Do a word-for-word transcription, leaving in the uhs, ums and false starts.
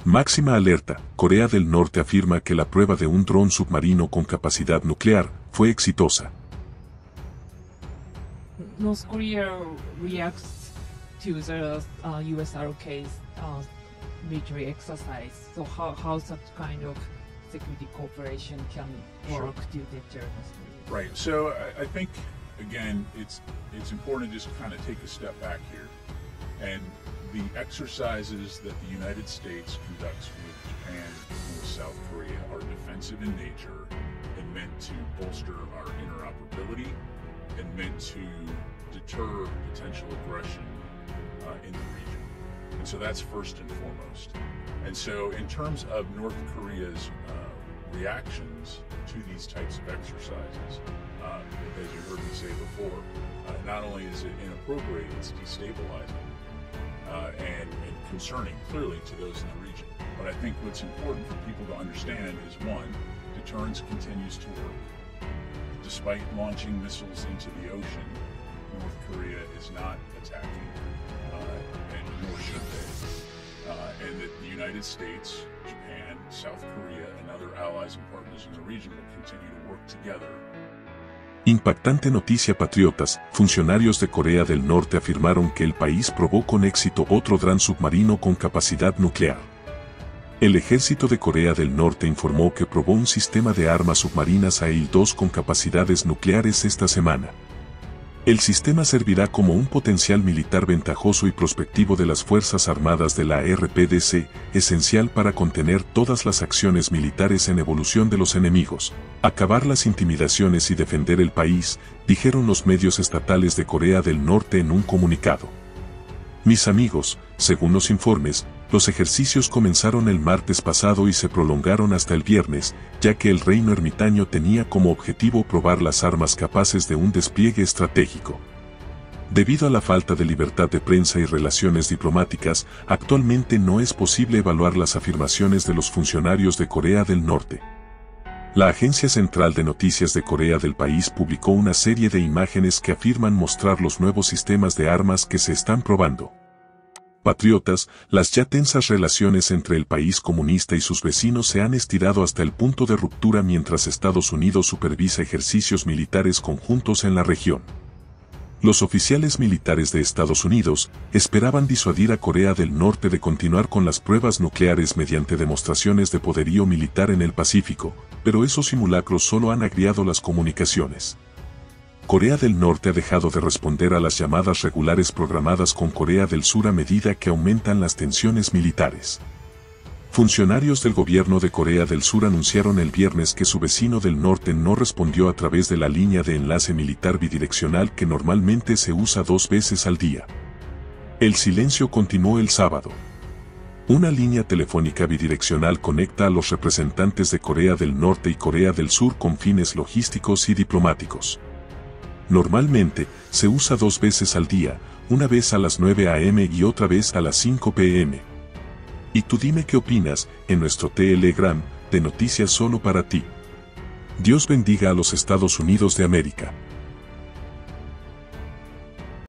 Máxima alerta, Corea del Norte afirma que la prueba de un dron submarino con capacidad nuclear fue exitosa. North Korea reacts to the uh, U S R O K's uh, military exercise. So how, how such kind of security cooperation can work Sure. to deter North Korea? Right. So I, I think again, it's it's important to just kind of take a step back here, and the exercises that the United States conducts with Japan and with South Korea are defensive in nature and meant to bolster our interoperability and meant to deter potential aggression uh, in the region. And so that's first and foremost. And so in terms of North Korea's uh, reactions to these types of exercises, uh, as you heard me say before, uh, not only is it inappropriate, it's destabilizing uh, and, and concerning clearly to those in the region. But I think what's important for people to understand is, one, deterrence continues to work. Despite launching missiles into the ocean, North Korea is not attacking, uh, and nor should they. Uh, and that the United States, Japan, South Korea, and other allies and partners in the region will continue to work together. Impactante noticia, patriotas. Funcionarios de Corea del Norte afirmaron que el país probó con éxito otro dron submarino con capacidad nuclear. El ejército de Corea del Norte informó que probó un sistema de armas submarinas A I L dos con capacidades nucleares esta semana. El sistema servirá como un potencial militar ventajoso y prospectivo de las Fuerzas Armadas de la R P D C, esencial para contener todas las acciones militares en evolución de los enemigos, acabar las intimidaciones y defender el país, dijeron los medios estatales de Corea del Norte en un comunicado. Mis amigos, según los informes, los ejercicios comenzaron el martes pasado y se prolongaron hasta el viernes, ya que el reino ermitaño tenía como objetivo probar las armas capaces de un despliegue estratégico. Debido a la falta de libertad de prensa y relaciones diplomáticas, actualmente no es posible evaluar las afirmaciones de los funcionarios de Corea del Norte. La Agencia Central de Noticias de Corea del país publicó una serie de imágenes que afirman mostrar los nuevos sistemas de armas que se están probando. Patriotas, las ya tensas relaciones entre el país comunista y sus vecinos se han estirado hasta el punto de ruptura mientras Estados Unidos supervisa ejercicios militares conjuntos en la región. Los oficiales militares de Estados Unidos esperaban disuadir a Corea del Norte de continuar con las pruebas nucleares mediante demostraciones de poderío militar en el Pacífico, pero esos simulacros solo han agriado las comunicaciones. Corea del Norte ha dejado de responder a las llamadas regulares programadas con Corea del Sur a medida que aumentan las tensiones militares. Funcionarios del gobierno de Corea del Sur anunciaron el viernes que su vecino del norte no respondió a través de la línea de enlace militar bidireccional que normalmente se usa dos veces al día. El silencio continuó el sábado. Una línea telefónica bidireccional conecta a los representantes de Corea del Norte y Corea del Sur con fines logísticos y diplomáticos. Normalmente, se usa dos veces al día, una vez a las nueve a eme y otra vez a las cinco pe eme. Y tú dime qué opinas, en nuestro Telegram, de Noticias Solo para ti. Dios bendiga a los Estados Unidos de América.